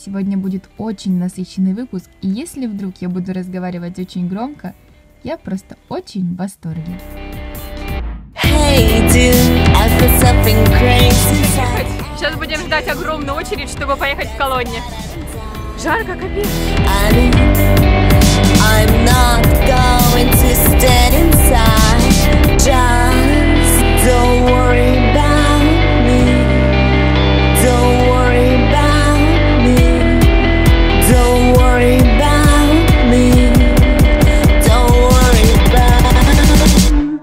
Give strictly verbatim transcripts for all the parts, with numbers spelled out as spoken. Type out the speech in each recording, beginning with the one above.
Сегодня будет очень насыщенный выпуск, и если вдруг я буду разговаривать очень громко, я просто очень в восторге. Hey, dude, I feel something crazy. Сейчас будем ждать огромную очередь, чтобы поехать в Колонне. Жарко, капец. I'm not going to stand inside. Just don't worry about me. Don't worry about me. Don't worry about me. Don't worry about me.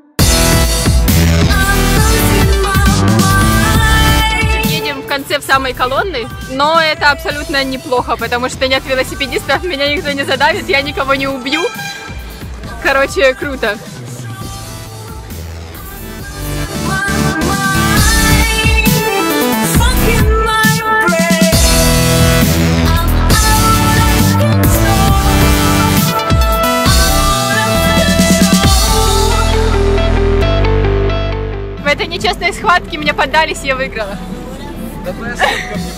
I'm losing my mind. Едем в конце в самой Колонны, но это абсолютно неплохо, потому что нет велосипедистов, меня никто не задавит, я никого не убью. Короче, круто. В этой нечестной схватке меня поддались, и я выиграла. Да твоя ссылка мне.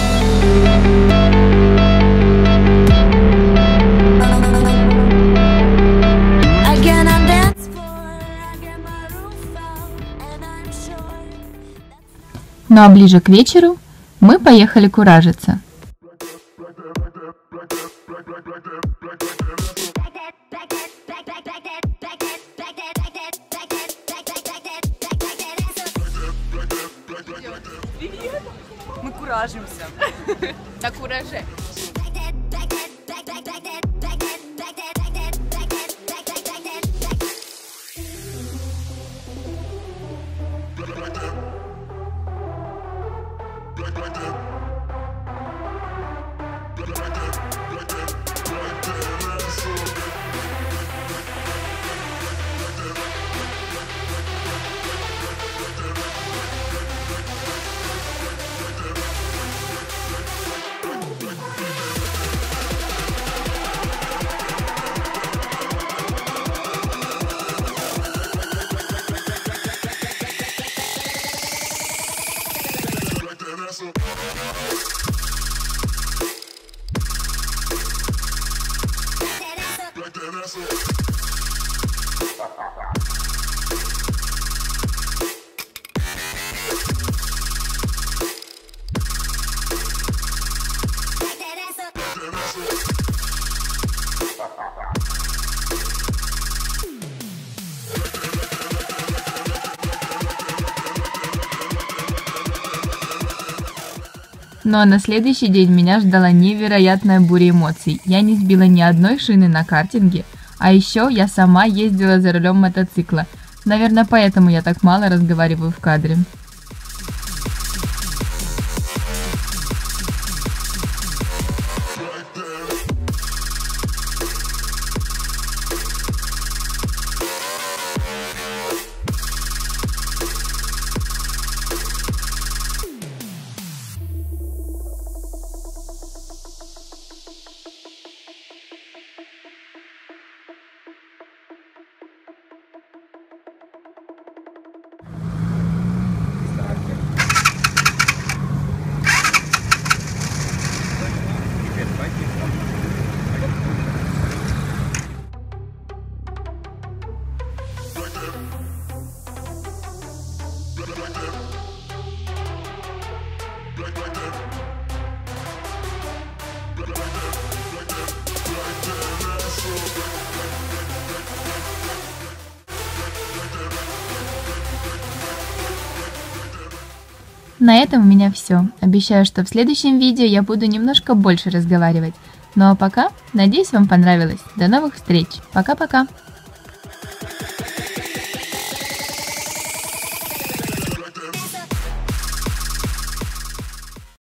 Ну а ближе к вечеру мы поехали куражиться. Мы куражимся. На кураже. Ну а на следующий день меня ждала невероятная буря эмоций. Я не сбила ни одной шины на картинге, а еще я сама ездила за рулем мотоцикла. Наверное, поэтому я так мало разговариваю в кадре. На этом у меня все. Обещаю, что в следующем видео я буду немножко больше разговаривать. Ну а пока, надеюсь, вам понравилось. До новых встреч. Пока-пока.